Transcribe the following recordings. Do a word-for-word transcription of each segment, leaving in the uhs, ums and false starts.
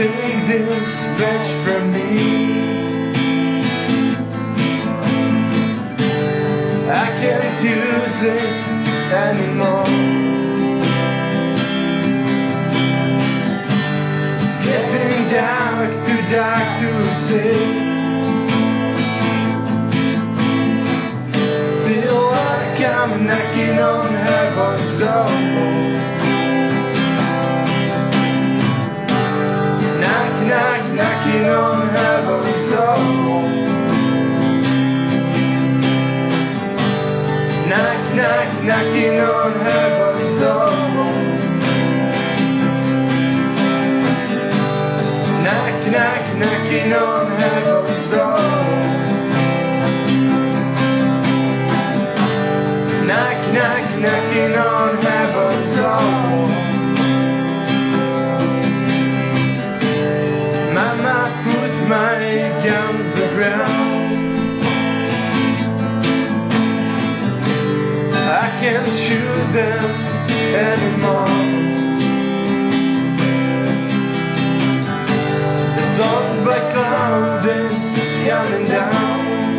take this much from me. I can't use it anymore. It's getting dark, too dark to see. Feel like I'm knocking on heaven's door. Knock, knock, knocking on heaven's door. Knock, knock, knocking on heaven's door. Knock, knock, knocking on heaven's door. Knock, knock, knocking on heaven's door. Mama, put my guns to the ground. I can't shoot them anymore. The dark black cloud is coming down.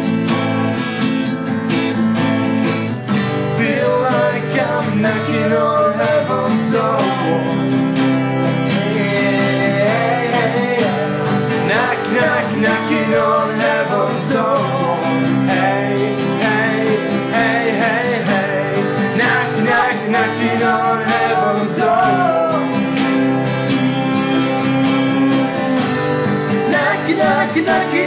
Feel like I'm knocking on heaven's door. Knock, knock, knocking on heaven's door. Hey, hey, hey, hey, hey. Knock, knock, knocking on heaven's door. Knock, knock, knocking.